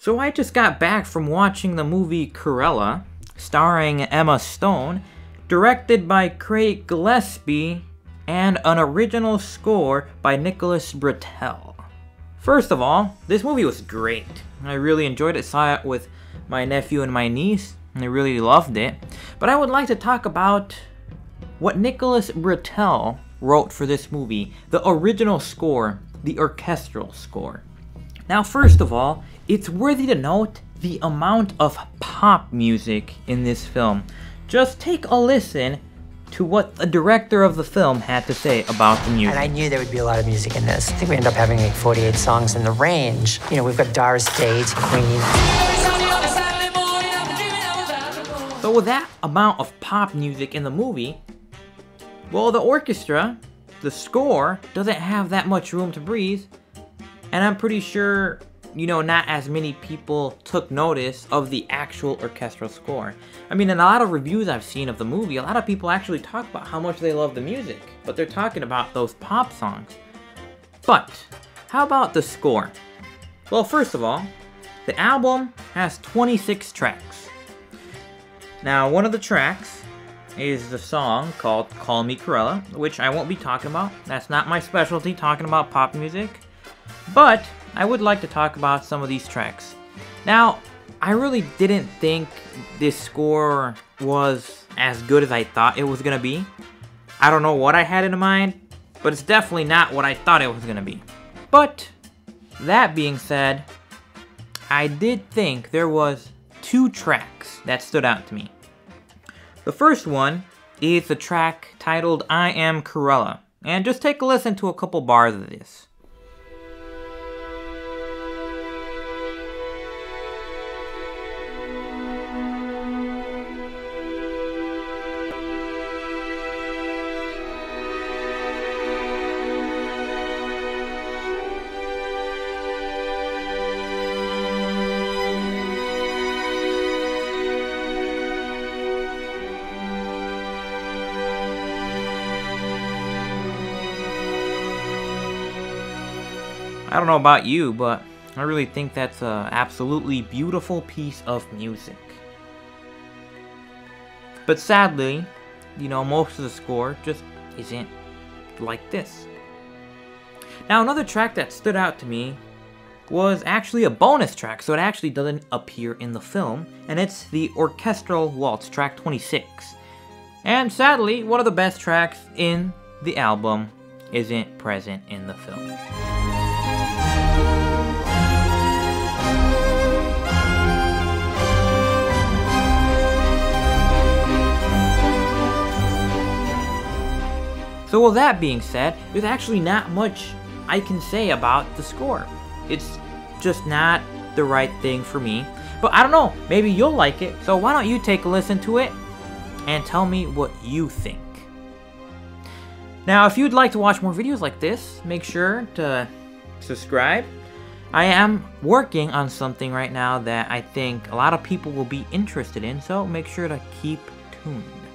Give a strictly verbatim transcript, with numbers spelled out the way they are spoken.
So I just got back from watching the movie Cruella, starring Emma Stone, directed by Craig Gillespie, and an original score by Nicholas Britell. First of all, this movie was great. I really enjoyed it, saw it with my nephew and my niece, and they really loved it. But I would like to talk about what Nicholas Britell wrote for this movie, the original score, the orchestral score. Now, first of all, it's worthy to note the amount of pop music in this film. Just take a listen to what the director of the film had to say about the music. And I knew there would be a lot of music in this. I think we end up having like forty-eight songs in the range. You know, we've got Doris Day to Queen. So with that amount of pop music in the movie, well, the orchestra, the score, doesn't have that much room to breathe. And I'm pretty sure, you know, not as many people took notice of the actual orchestral score. I mean, in a lot of reviews I've seen of the movie, a lot of people actually talk about how much they love the music, but they're talking about those pop songs. But, how about the score? Well, first of all, the album has twenty-six tracks. Now, one of the tracks is the song called Call Me Cruella, which I won't be talking about. That's not my specialty, talking about pop music. But I would like to talk about some of these tracks. Now, I really didn't think this score was as good as I thought it was gonna be. I don't know what I had in mind, but it's definitely not what I thought it was gonna be. But, that being said, I did think there was two tracks that stood out to me. The first one is the track titled I Am Cruella. And just take a listen to a couple bars of this. I don't know about you, but I really think that's an absolutely beautiful piece of music. But sadly, you know, most of the score just isn't like this. Now, another track that stood out to me was actually a bonus track, so it actually doesn't appear in the film, and it's the Orchestral Waltz, track twenty-six. And sadly, one of the best tracks in the album isn't present in the film. So with that being said, there's actually not much I can say about the score. It's just not the right thing for me. But I don't know, maybe you'll like it, so why don't you take a listen to it and tell me what you think. Now, if you'd like to watch more videos like this, make sure to subscribe. I am working on something right now that I think a lot of people will be interested in, so make sure to keep tuned.